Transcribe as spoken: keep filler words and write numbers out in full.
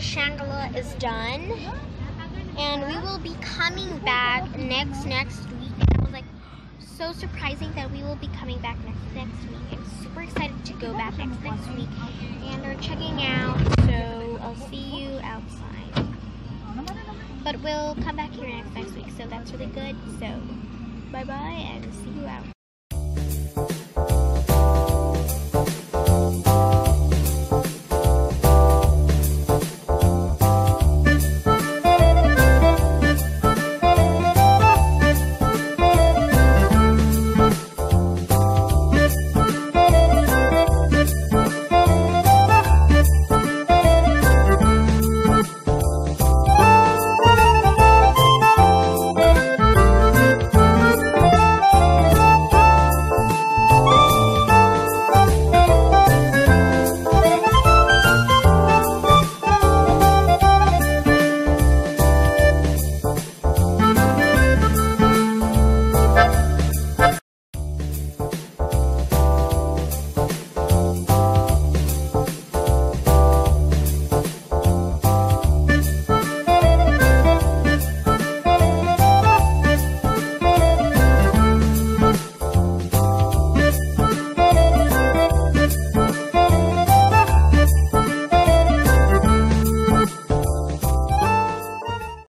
Shangri-La is done, and we will be coming back next next week. And I was like, so surprising that we will be coming back next next week. I'm super excited to go back next next week, and they're checking out. So I'll see you outside. But we'll come back here next next week. So that's really good. So bye bye, and see you out.